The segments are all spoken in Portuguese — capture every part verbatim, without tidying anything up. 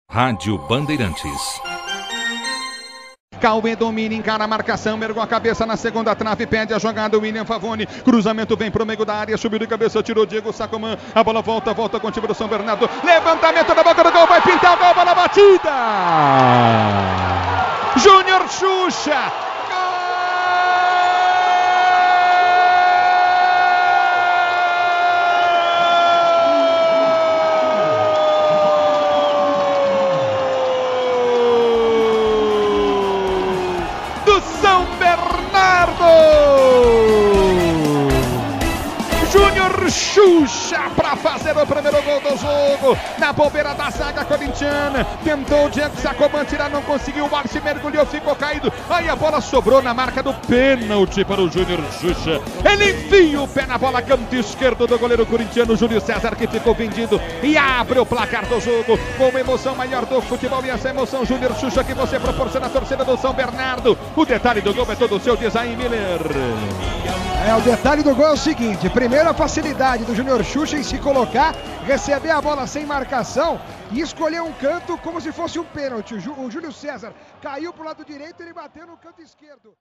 Rádio Bandeirantes. Cauê domina, encara a marcação, mergou a cabeça na segunda trave, pede a jogada, o William Favoni, cruzamento vem pro meio da área, subiu de cabeça, tirou Diego Sacomã, a bola volta, volta com o time do São Bernardo, levantamento da boca do gol, vai pintar o gol, bola batida! Júnior Xuxa! São Bernardo! Júnior Xuxa para fazer o primeiro gol do jogo, na bobeira da zaga corintiana, tentou o Diego Sacomã tirar, não conseguiu, o Arce mergulhou, ficou caído, aí a bola sobrou na marca do pênalti para o Júnior Xuxa, ele enfia o pé na bola, canto esquerdo do goleiro corintiano Júlio César, que ficou vendido e abre o placar do jogo, com a emoção maior do futebol e essa emoção Júnior Xuxa que você proporciona à torcida do São Bernardo. O detalhe do gol é todo seu, diz aí Miller. É, o detalhe do gol é o seguinte, primeiro a facilidade do Júnior Xuxa em se colocar, receber a bola sem marcação e escolher um canto como se fosse um pênalti. O, Jú, o Júlio César caiu pro lado direito e ele bateu no canto esquerdo.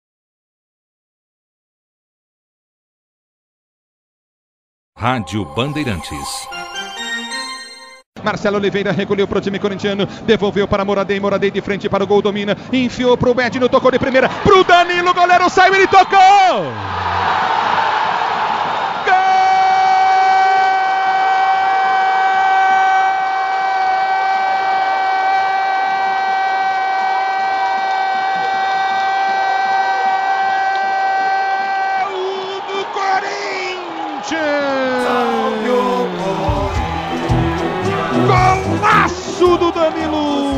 Rádio Bandeirantes. Marcelo Oliveira recolheu para o time corintiano, devolveu para Moradei, Moradei de frente para o gol, domina, enfiou para o Edno, tocou de primeira, para o Danilo, goleiro saiu, ele tocou! Gol do Corinthians! Golaço do Danilo!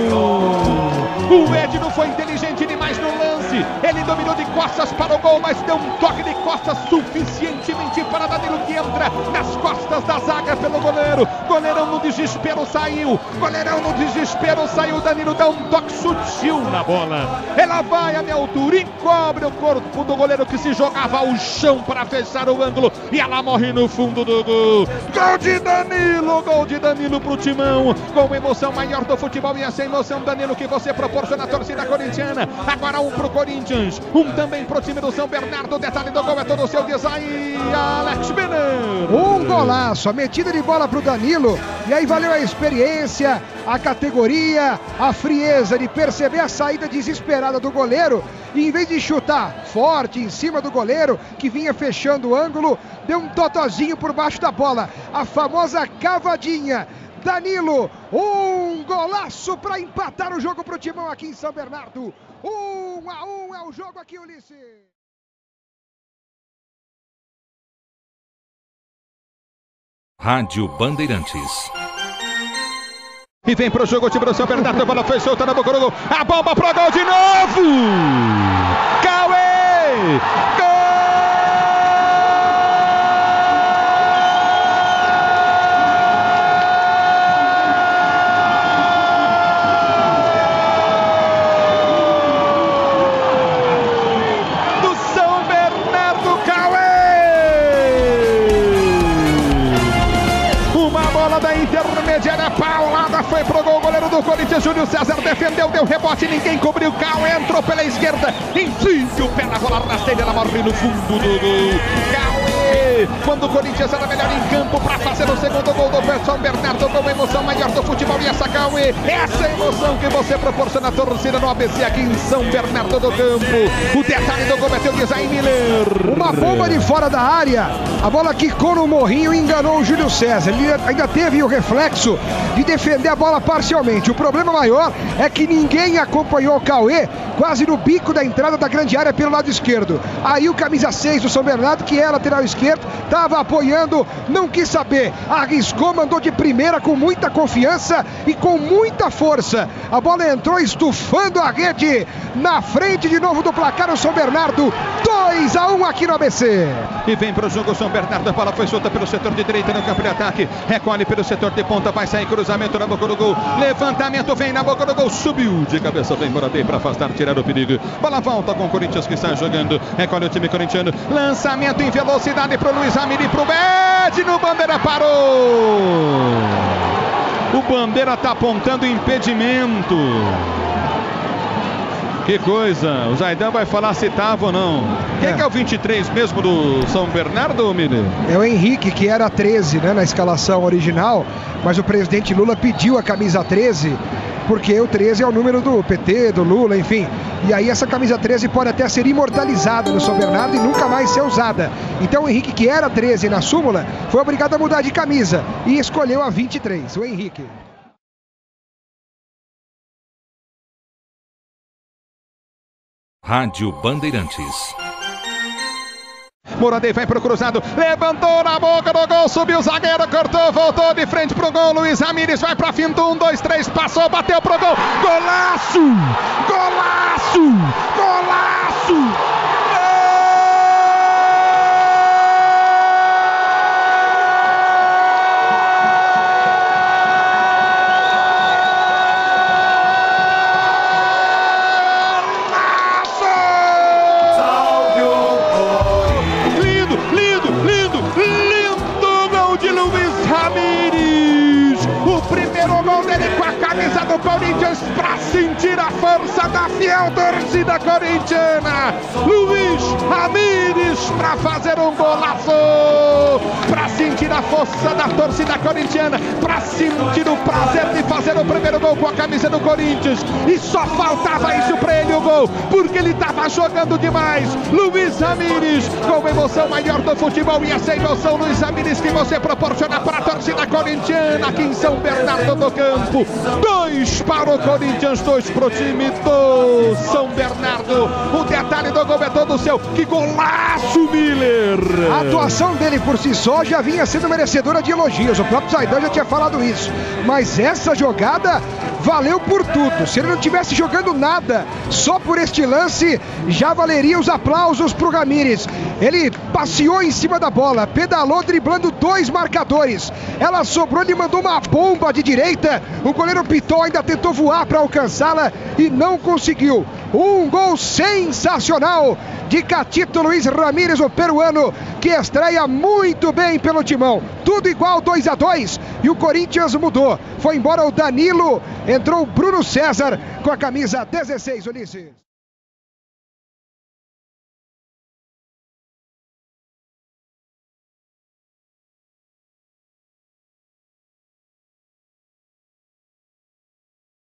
O Edno foi inteligente demais no lance. Ele dominou de costas para o gol, mas deu um toque de costas suficientemente para Danilo, que entra nas costas da zaga pelo goleiro. Goleirão no desespero saiu. Goleirão no desespero saiu. Danilo dá um toque sutil na bola. Ela vai a minha altura, encobre o corpo do goleiro que se jogava ao chão para fechar o ângulo. E ela morre no fundo do gol. Gol de Danilo, gol de Danilo pro Timão. Com emoção maior do futebol e essa emoção, Danilo, que você proporciona à torcida corintiana. Agora um pro Corinthians, um também pro time do São Bernardo. O detalhe do gol é todo o seu design, Alex Miller. Um golaço, a metida de bola pro Danilo. E aí valeu a experiência, a categoria, a frieza de perceber a saída desesperada do goleiro. E em vez de chutar forte em cima do goleiro, que vinha fechando o ângulo, deu um totozinho por baixo da bola. A famosa cavadinha. Danilo, um golaço para empatar o jogo pro Timão aqui em São Bernardo. Um a um é o jogo aqui, Ulisses. Rádio Bandeirantes. E vem pro jogo o time do São Bernardo, a bola foi solta na boca do gol, a bomba pro gol de novo! Cauê! Gol! Da intermediária, paulada, foi pro gol, goleiro do Corinthians, Júlio César defendeu, deu rebote, ninguém cobriu, Cauê entrou pela esquerda, enfia o pé na bola, rasteira, ela morre no fundo do gol. Cauê, quando o Corinthians era melhor em campo para fazer o segundo gol do São Bernardo, com a emoção maior do futebol, e essa Cauê, essa emoção que você proporciona à torcida no A B C aqui em São Bernardo do Campo. O detalhe do gol é teu design, Miller. Uma bomba de fora da área, a bola quicou no morrinho e enganou o Júlio César. Ele ainda teve o reflexo de defender a bola parcialmente. O problema maior é que ninguém acompanhou o Cauê quase no bico da entrada da grande área pelo lado esquerdo. Aí o camisa seis do São Bernardo, que é lateral esquerdo, estava apoiando, não quis saber, arriscou, mandou de primeira com muita confiança e com muita força. A bola entrou estufando a rede na frente de novo do placar o São Bernardo. dois a um aqui no A B C. E vem pro jogo o São Bernardo, a bola foi solta pelo setor de direita no campo de ataque, recolhe pelo setor de ponta, vai sair cruzamento na boca do gol, levantamento vem na boca do gol, subiu de cabeça, vem Moradei para afastar, tirar o perigo, bola volta com o Corinthians que está jogando, recolhe o time corintiano, lançamento em velocidade pro Luiz Amiri, pro Edno, Bandeira parou! O Bandeira tá apontando impedimento. Que coisa, o Zaidan vai falar se tava ou não. Quem é, que é o vinte e três mesmo do São Bernardo, Miller? É o Henrique, que era treze, né, na escalação original, mas o presidente Lula pediu a camisa treze, porque o treze é o número do P T, do Lula, enfim. E aí essa camisa treze pode até ser imortalizada no São Bernardo e nunca mais ser usada. Então o Henrique, que era treze na súmula, foi obrigado a mudar de camisa e escolheu a vinte e três, o Henrique. Rádio Bandeirantes. Moradei vai pro cruzado, levantou na boca do gol, subiu o zagueiro, cortou, voltou de frente pro gol. Luiz Ramírez vai pra finta, um, dois, três, passou, bateu pro gol. Golaço! Golaço! Golaço! Camisa do Corinthians para sentir a força da fiel torcida corintiana. Luiz Ramírez para fazer um golaço, para sentir a força da torcida corintiana, para sentir o prazer de fazer o primeiro gol com a camisa do Corinthians. E só faltava isso para ele, o gol, porque ele estava jogando demais. Luiz Ramírez, com emoção maior do futebol, e essa emoção, Luiz Ramírez, que você proporciona para a torcida corintiana aqui em São Bernardo do Campo. Dois para o Corinthians, dois para o time do São Bernardo. O detalhe do gol é todo seu. Que golaço, Miller! A atuação dele por si só já vinha sendo merecedora de elogios. O próprio Zaidan já tinha falado isso. Mas essa jogada valeu por tudo. Se ele não tivesse jogando nada, só por este lance, já valeria os aplausos para o Ramírez. Ele passeou em cima da bola, pedalou driblando dois marcadores. Ela sobrou, ele mandou uma bomba de direita. O goleiro Pitol ainda tentou voar para alcançá-la e não conseguiu. Um gol sensacional de Catito Luiz Ramírez, o peruano, que estreia muito bem pelo timão. Tudo igual, dois a dois, e o Corinthians mudou. Foi embora o Danilo, entrou o Bruno César com a camisa dezesseis, Ulisses.